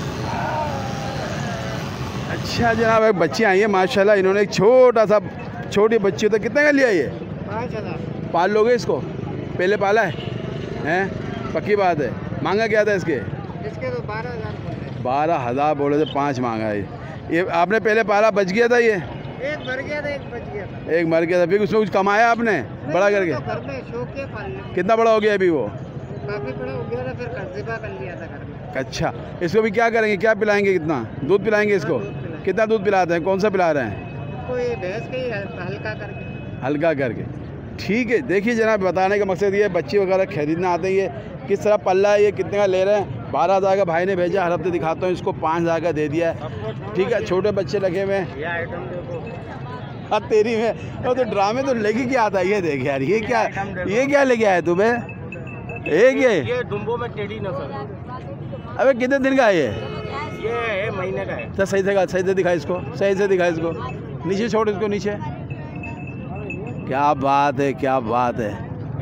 अच्छा जनाब, एक बच्ची आई है माशाल्लाह, इन्होंने एक छोटा सा छोटी बच्ची तो कितने का लिया ये? पाँच हज़ार। पाल लोगे इसको? पहले पाला है हैं? पक्की बात है। मांगा क्या था इसके? इसके तो बारह हज़ार। बारह हज़ार बोले थे, पाँच मांगा है। ये आपने पहले पाला, बच गया था ये? एक मर गया था, एक बच गया था। एक मर गया था, फिर उसमें कुछ कमाया आपने बड़ा करके? तो घर में शौक के पाल लिया। कितना बड़ा हो गया अभी वो? काफ़ी बड़ा हो गया था, फिर कस्बा कर लिया था घर में। अच्छा, इसको भी क्या करेंगे, क्या पिलाएंगे? कितना दूध पिलाएंगे इसको? कितना दूध पिलाते हैं, कौन सा पिला रहे हैं? तो ये भैंस के ही हल्का करके। हल्का करके, ठीक है। देखिए जनाब, बताने का मकसद ये है, बच्ची वगैरह खरीदना आते हैं, ये किस तरह पल्ला है, ये कितने का ले रहे हैं। बारह हज़ार का भाई ने भेजा, हर हफ्ते दिखाता हूँ इसको, पाँच हज़ार का दे दिया है। ठीक है, छोटे बच्चे लगे हुए हैं। ये आइटम देखो। हाँ तेरी में वो तो ड्रामे तो लेके क्या आता है, ये देख यार, ये क्या ये क्या लेके आया तुम्हें? एक ये ये डुम्बो में टेढ़ी नस्ल। अबे कितने दिन का है ये? ये है महीने का है। तो सही से सही से दिखा इसको, सही से दिखा इसको, नीचे छोड़ इसको नीचे। क्या बात है, क्या बात है।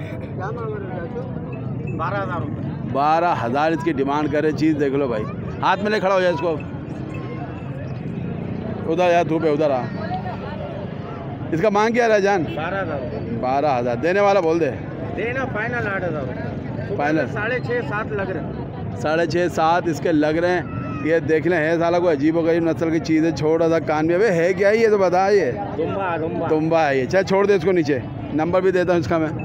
बारह हज़ार रुपये। बारह हज़ार इसकी डिमांड करे। चीज़ देख लो भाई, हाथ में ले खड़ा हो जाए इसको। उधर यार धूप है, उधर आ। इसका मांग क्या रहा है जान? बारह हज़ार। बारह हज़ार देने वाला बोल दे। देना फाइनल आठ हज़ार। फाइनल साढ़े छः सात लग रहे हैं। साढ़े छः सात इसके लग रहे हैं। ये देख लें, है साला कोई अजीब गरीब नस्ल की चीज़ है, छोटा सा कान में। अबे है क्या ये तो बता। ये दुम्बा दुम्बा तुम्बा है ये। चल छोड़ दे इसको नीचे, नंबर भी देता हूँ इसका मैं।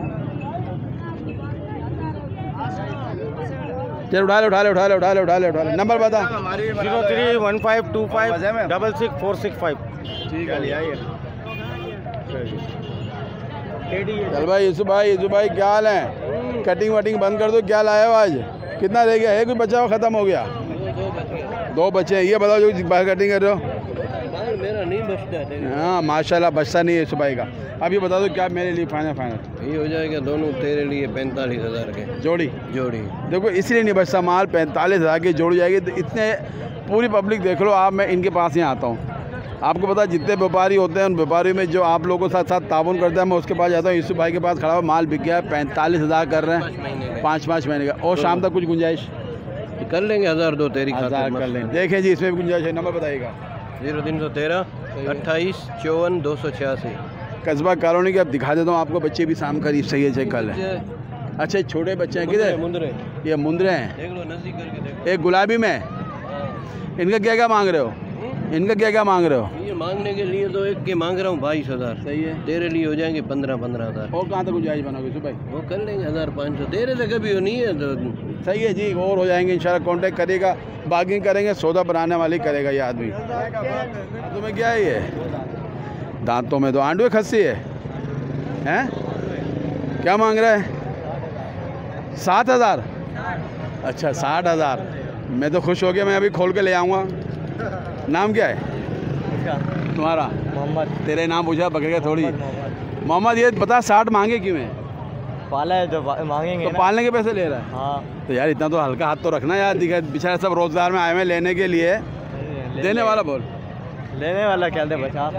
चल उठा ले उठा ले उठा ले उठा ले उठा ले उठा ले नंबर बता। Zero three one five two five double six four six five. ठीक है, चल भाई यूसुफ भाई, यूसुफ भाई क्या हाल है? कटिंग वटिंग बंद कर दो, क्या लाए हो आज? कितना रह गया है? कोई बच्चा हुआ ख़त्म हो गया? दो बच्चे हैं। ये बताओ जो बाहर कटिंग कर रहे हो? मेरा नहीं बचता। हाँ माशाल्लाह बचता नहीं है यूसुफ भाई का। अब ये बता दो क्या मेरे लिए फाइनल फाइनल ये हो जाएगा दोनों तेरे लिए पैंतालीस हज़ार के जोड़ी? जोड़ी। देखो इसलिए नहीं बचता माल, पैंतालीस हज़ार की जोड़ी जाएगी। तो इतने पूरी पब्लिक देख लो आप, मैं इनके पास ही आता हूँ। आपको पता है जितने व्यापारी होते हैं उन व्यापारियों में जो आप लोगों के साथ साथ ताउन करते हैं, मैं उसके पास जाता हूँ। यूसुफ भाई के पास खड़ा हुआ माल बिक गया है, पैंतालीस हज़ार कर रहे हैं, पाँच पाँच महीने का। और शाम तक कुछ गुंजाइश कर लेंगे, हज़ार दो तेरी हज़ार कर लेंगे। देखें जी इसमें भी गुंजाइश है। नंबर बताइएगा। जीरो तीन सौ तेरह अट्ठाईस चौवन दो सौ छियासी। कस्बा कॉलोनी के अब दिखा देता हूँ आपको। बच्चे भी शाम करीब सही है, चेक कल है। अच्छा छोटे बच्चे हैं किधर? मुंदरे। ये मुंदरे हैं। देख लो नजदीक करके देखो। एक गुलाबी में, इनका क्या क्या मांग रहे हो? इनका क्या क्या मांग रहे हो? ये मांगने के लिए तो एक के मांग रहा हूँ बाईस हज़ार। सही है। तेरे लिए हो जाएंगे पंद्रह पंद्रह हज़ार। और कहाँ तक गुंजाइश बनाओगे यूसुफ भाई? वो कर लेंगे हज़ार पाँच सौ। तेरे से कभी हो नहीं है तो सही है जी, और हो जाएंगे इंशाल्लाह। कांटेक्ट करेगा, बार्गिंग करेंगे, सौदा बनाने वाली करेगा ये आदमी। तुम्हें क्या है ये? दांतों में तो आंडवे खस्सी है हैं? क्या मांग रहा है? सात हज़ार। अच्छा साठ हज़ार। मैं तो खुश हो गया, मैं अभी खोल के ले आऊँगा। नाम क्या है तुम्हारा? मोहम्मद। तेरे नाम पूछा बकरे का थोड़ी। मोहम्मद ये बता साठ मांगे क्यों है? पाला है तो मांगेंगे तो पालने के पैसे ले रहा है? हाँ। तो यार इतना तो हल्का हाथ तो रखना यार। दिखा बेचारे सब रोजगार में आए हुए लेने के लिए। ले, देने वाला बोल। लेने वाला क्या दे पचास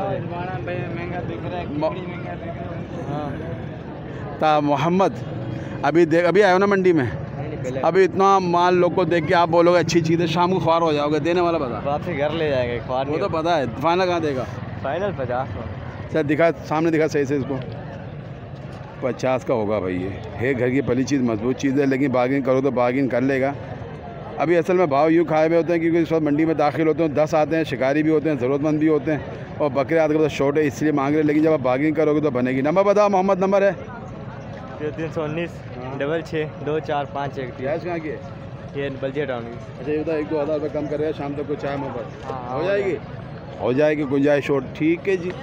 ता मोहम्मद अभी देख, अभी आयो ना मंडी में, अभी इतना माल लोग को देख के आप बोलोगे अच्छी चीज़ है, शाम को ख्वार हो जाओगे। देने वाला बता। बात से घर ले जाएंगे ख्वार। वो तो पता है। फाइनल कहाँ देगा? फाइनल पचास। सर दिखा सामने, दिखा सही से इसको। पचास का होगा भाई। ये है घर की पहली चीज़, मजबूत चीज़ है, लेकिन बार्गिन करो तो बार्गिन कर लेगा। अभी असल में भाव यूँ खाए हुए होते हैं क्योंकि इस वक्त मंडी में दाखिल होते हैं, दस आते हैं, शिकारी भी होते हैं, ज़रूरतमंद भी होते हैं, और बकरे आते हैं शॉर्ट है इसलिए मांग रहे हैं। लेकिन जब आप बार्गिन करोगे तो बनेगी। नंबर बताओ मोहम्मद। नंबर है तीन सौ उन्नीस डबल छः दो चार पाँच एक तीन। गैस कहाँ की है? ये बल्जिया टाउन की। अच्छा ये बता, एक दो हज़ार रुपये कम करेगा शाम तक को चाय मोहब्बत हाँ, हो जाएगी? हो जाएगी गुंजाइश शॉर्ट। ठीक है जी।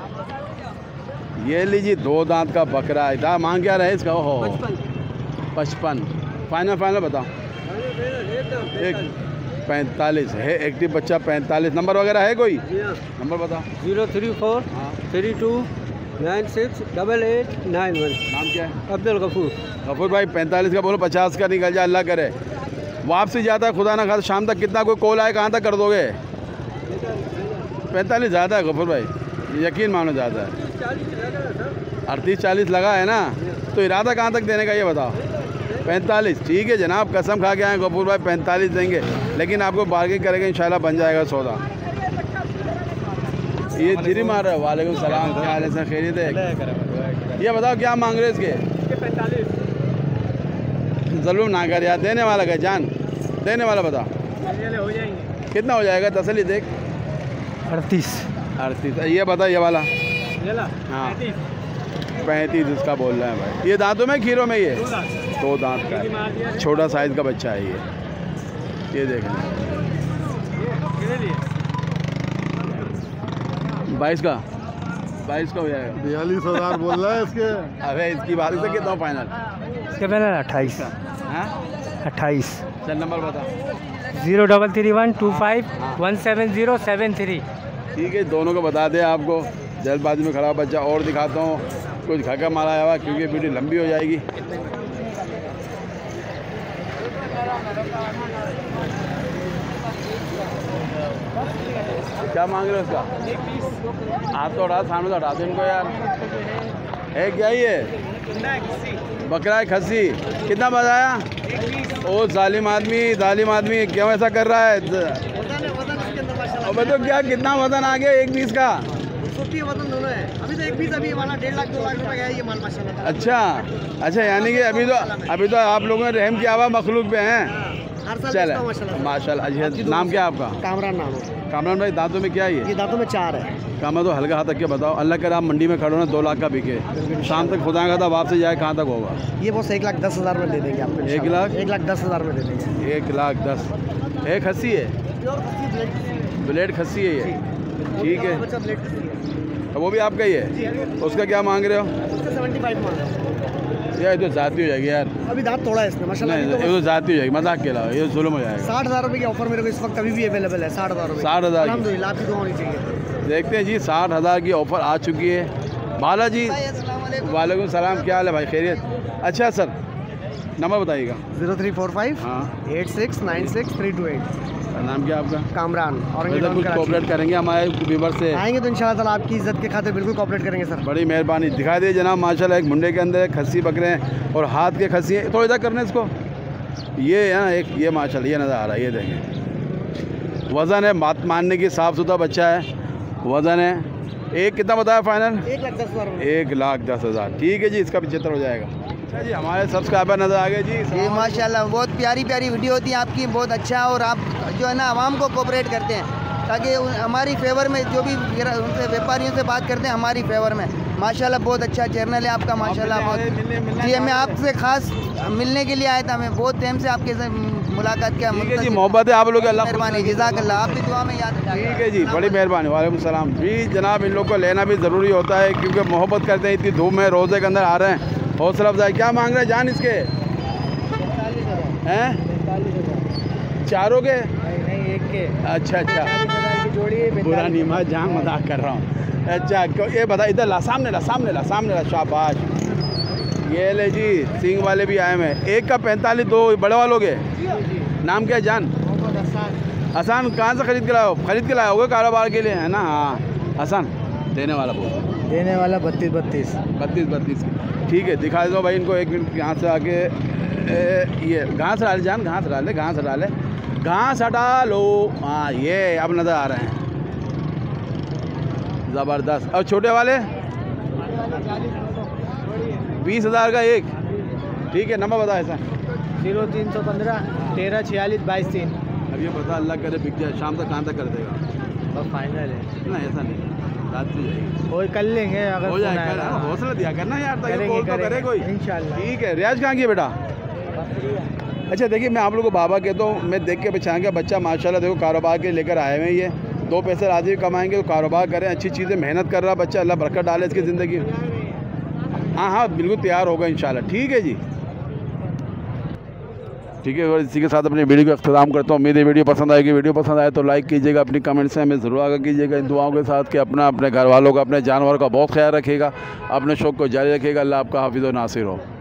ये लीजिए दो दांत का बकरा है। दा मांग क्या रहे इसका? हो पचपन। फाइनल फाइनल बताओ। एक पैंतालीस है। एक्टिव बच्चा पैंतालीस। नंबर वगैरह है कोई? नंबर बताओ। जीरो थ्री फोर हाँ। Three two nine six double eight nine one. नाम क्या है? अब्दुल गफूर। गफूर भाई पैंतालीस का बोलो, पचास का निकल जाए अल्लाह करे। वापसी जाता है खुदा ना खासा। शाम तक कितना कोई कॉल आए कहाँ तक कर दोगे? पैंतालीस ज़्यादा है गफूर भाई, यकीन मानो ज़्यादा है। अड़तीस चालीस लगा है ना, तो इरादा कहाँ तक देने का ये बताओ? पैंतालीस। ठीक है जनाब, कसम खा के आए गफूर भाई पैंतालीस देंगे, लेकिन आपको बार्गिंग करेंगे इंशाल्लाह बन जाएगा सौदा। ये जिरी मार रहा है। वालेकुम सलाम, क्या हाल है सर? खैरियत है? ये बताओ क्या मांग रहे हैं इसके? जुल्म ना कर यार, देने वाला का जान, देने वाला बता। हो जाएंगे। कितना हो जाएगा? तसल्ली देख। अड़तीस। अड़तीस। ये बता ये वाला। हाँ पैंतीस इसका बोल रहे हैं भाई। ये दांतों में खीरों में? ये दो दांत का है, छोटा साइज़ का बच्चा है ये। ये देखें बाईस का बाईस का हो जाएगा। बयालीस हज़ार बोल रहा है इसके। अबे इसकी बात से कितना फाइनल? इसके पहले अट्ठाईस। हाँ अट्ठाईस। चल नंबर बता। Zero double three one two five one seven zero seven three. ठीक है दोनों को बता दें आपको। जल्दबाजी में खड़ा बच्चा और दिखाता हूँ, कुछ घर का माल आया हुआ क्योंकि वीडियो लंबी हो जाएगी। क्या मांग रहे हो उसका? हाथ तो हटा, सामने तो हटा दो इनको यार। है क्या ये? बकरा है खस्सी। कितना बताया? ओ जालिम आदमी, जालिम आदमी क्यों ऐसा कर रहा है? अब तो क्या कितना वजन आ गया एक पीस का? वजन दोनों है। अभी तो एक पीस अभी वाला डेढ़ लाख दो लाख रुपए का है ये माल माशाल्लाह। अच्छा अच्छा, यानी कि अभी तो अभी तो आप लोगों ने रहम किया हुआ मखलूक पे हैं। चल माशाल्लाह। अच्छा नाम क्या है आपका? कामरान नाम है। कामरान भाई दांतों में क्या है ये? ये दांतों में चार है। कामरान तो हल्का हाथ तक के बताओ। अल्लाह करे आप मंडी में खड़े हो ना, दो लाख का बिके, शाम तक खुदा का था वापसी जाए कहाँ तक होगा? ये बस एक लाख दस हज़ार में दे देंगे आपको। एक लाख एक लाख दस हज़ार में दे देंगे। एक लाख दस। एक खस्सी है, ब्लेड खस्सी है ये। ठीक है वो भी आपका ही है? उसका क्या मांग रहे हो? उसका सेवेंटी फाइव मांग रहा हूँ। यार ये तो जाती हो जाएगी यार। अभी दांत तोड़ा है इसने माशाल्लाह। नहीं, ये तो जाती हो जाएगी, मजाक के अलावा ये जुल्म हो जाएगा। साठ हज़ार रुपये की ऑफर मेरे को इस वक्त अभी भी अवेलेबल है। साठ हज़ार रुपये साठ हज़ार की अल्हम्दुलिल्लाह, आपकी दुआ होनी चाहिए। देखते हैं जी, साठ हज़ार की ऑफ़र आ चुकी है। बालाजी वालेकुम सलाम, क्या हाल है भाई, खैरियत? अच्छा सर, नंबर बताइएगा। जीरो थ्री फोर फाइव हाँ, eight six nine six three two eight. नाम क्या आपका? कामरान। और तो कुछ कोऑपरेट करेंगे हमारे व्यूवर से? आएंगे तो इंशाल्लाह ताला आपकी इज्जत के खातिर बिल्कुल कोऑपरेट करेंगे सर। बड़ी मेहरबानी। दिखा दिए जनाब, माशाल्लाह एक मुंडे के अंदर खस्सी बकरे हैं और हाथ के खस्सी हैं। थोड़ा इधर करने इसको, ये है ना एक, ये माशाल्लाह ये नज़र आ रहा है, ये देखें। वज़न है, बात मानने की, साफ़ सुथरा बच्चा है, वज़न है। एक कितना बताया फाइनल? एक लाख दस हज़ार। एक लाख दस हज़ार ठीक है जी, इसका पचहत्तर हो जाएगा। अच्छा जी, हमारे सब्सक्राइबर नज़र आ गए जी। जी माशाल्लाह, बहुत प्यारी प्यारी वीडियो होती है आपकी, बहुत अच्छा। और आप जो है ना आवाम को कोऑपरेट करते हैं ताकि उन- हमारी फेवर में जो भी गिरा- उनसे व्यापारियों से बात करते हैं हमारी फेवर में। माशाल्लाह बहुत अच्छा चैनल है आपका माशाल्लाह। बहुत जी, मैं आपसे खास मिलने के लिए आया था, मैं बहुत टाइम से आपके से मुलाकात किया। ठीक है जी, मोहब्बत है आप लोग, अल्लाह मेहरबानी, जज़ाकल्लाह। आप भी दुआ में याद रखिए। ठीक है जी, बड़ी मेहरबानी। वालेकुम सलाम जी। जनाब इन लोग को लेना भी ज़रूरी होता है क्योंकि मोहब्बत करते हैं, इतनी धूप में रोज़े के अंदर आ रहे हैं। हौसला अफजाई। क्या मांग रहे हैं जान इसके? हैं चारों के? नहीं, एक के अच्छा अच्छा, की जोड़ी बुरा नहीं, मैं जान मजाक कर रहा हूँ। अच्छा क्यों, ये बता, इधर ला, सामने ला, सामने ला, सामने ला, शाबाश। ये ले जी, सिंग वाले भी आए हैं। एक का पैंतालीस, दो बड़े वालों के। नाम क्या है जान? हसन। कहाँ से खरीद के लाए हो? खरीद के लाए होगे कारोबार के लिए, है ना? हाँ हसन, देने वाला बोल, देने वाला बत्तीस बत्तीस बत्तीस बत्तीस ठीक है। दिखा दो भाई इनको, एक मिनट यहाँ से आके ए, ये घास हटा ले जान, घास हटा ले, घास हटा ले, घास हटा लो। हाँ ये अब नज़र आ रहे हैं, ज़बरदस्त। और छोटे वाले बीस हज़ार का एक, ठीक है। नंबर बता ऐसा। जीरो तीन सौ पंद्रह तेरह छियालीस बाईस तीन। अब ये बता, अल्लाह करे बिक जाए, शाम तक कहाँ तक कर देगा? और फाइनल है ना ऐसा नहीं, रात को जाएगी, और कर लेंगे अगर हो जाएगा। हौसला दिया करना यार, ताकि करेंगे, कॉल तो करे करेंगे, कोई। इंशाल्लाह। ठीक है। रियाज कहाँ की है बेटा? अच्छा देखिए, मैं आप लोगों को बाबा कहता हूँ, मैं देख के पहचान गया बच्चा माशाल्लाह। देखो कारोबार के लेकर आए हुए, ये दो पैसे राजी कमाएंगे तो कारोबार करें, अच्छी चीज़ें मेहनत कर रहा बच्चा, अल्लाह बरकत डाले इसकी ज़िंदगी। हाँ हाँ बिल्कुल तैयार होगा इंशाल्लाह। ठीक है जी, ठीक है। और इसी के साथ अपनी वीडियो को अख्ताम करता हूँ। उम्मीद है वीडियो पसंद आएगी। वीडियो पसंद आए तो लाइक कीजिएगा, अपनी कमेंट से हमें ज़रूर आगे कीजिएगा इन दुआओं के साथ कि अपना, अपने घर वालों का, अपने जानवर का बहुत ख्याल रखिएगा, अपने शौक़ को जारी रखिएगा। अल्लाह आपका हाफिज़ व नासिर हो।